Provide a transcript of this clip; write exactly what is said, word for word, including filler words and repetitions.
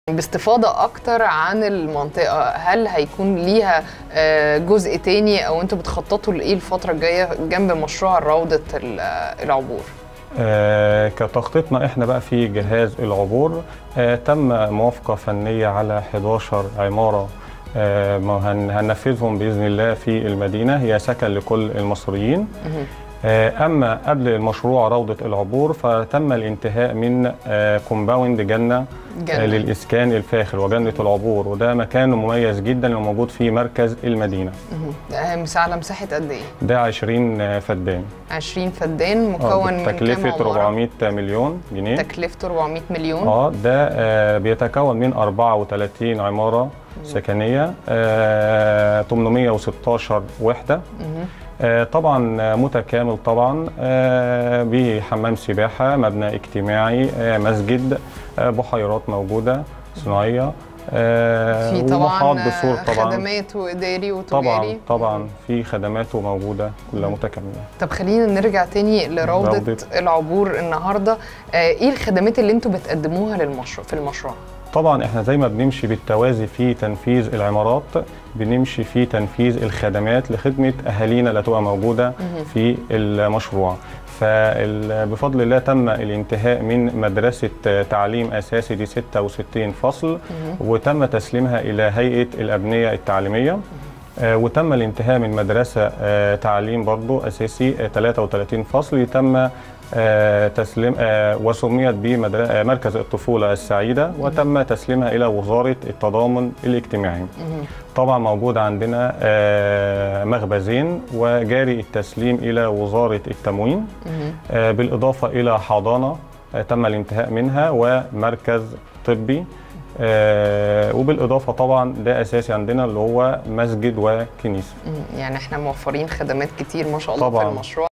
باستفاضة أكتر عن المنطقة، هل هيكون ليها جزء تاني أو أنتوا بتخططوا لإيه الفترة الجاية جنب مشروع روضة العبور؟ آه كتخطيطنا احنا بقى في جهاز العبور آه تم موافقة فنية على حداشر عمارة آه هننفذهم بإذن الله في المدينة، هي سكن لكل المصريين. آه أما قبل المشروع روضة العبور فتم الانتهاء من آه كومباوند جنة, جنة. آه للإسكان الفاخر وجنة العبور، وده مكان مميز جدا وموجود في مركز المدينة. على مساحة قد إيه؟ ده عشرين فدان. عشرين فدان مكون من تكلفة أربعمائة مليون جنيه. تكلفته أربعمائة مليون. اه ده آه بيتكون من أربعة وثلاثين عمارة مم. سكنية، آه ثمانمائة وستة عشر وحدة. مم. آه طبعا متكامل طبعا، آه بحمام سباحة، مبنى اجتماعي، آه مسجد، آه بحيرات موجودة صناعية، آه في طبعا بسور طبعا خدمات واداري وتجاري. طبعا طبعا في خدمات موجوده كلها متكامله. طب خلينا نرجع تاني لروضه روضة. العبور النهارده، آه ايه الخدمات اللي انتوا بتقدموها للمشروع في المشروع؟ طبعا احنا زي ما بنمشي بالتوازي في تنفيذ العمارات بنمشي في تنفيذ الخدمات لخدمه اهالينا اللي هتبقى موجوده في المشروع. فبفضل الله تم الانتهاء من مدرسة تعليم أساسي دي ستة وستين فصل، وتم تسليمها إلى هيئة الأبنية التعليمية، وتم الانتهاء من مدرسة تعليم برضو أساسي ثلاثة وثلاثين فصل تم تسليم وسميت بمركز الطفولة السعيدة، وتم تسليمها إلى وزارة التضامن الاجتماعي. طبعا موجود عندنا مخبزين وجاري التسليم إلى وزارة التموين، بالإضافة إلى حضانة تم الانتهاء منها ومركز طبي، وبالإضافة طبعا ده أساسي عندنا اللي هو مسجد وكنيسة. يعني احنا موفرين خدمات كتير ما شاء الله طبعاً. في المشروع.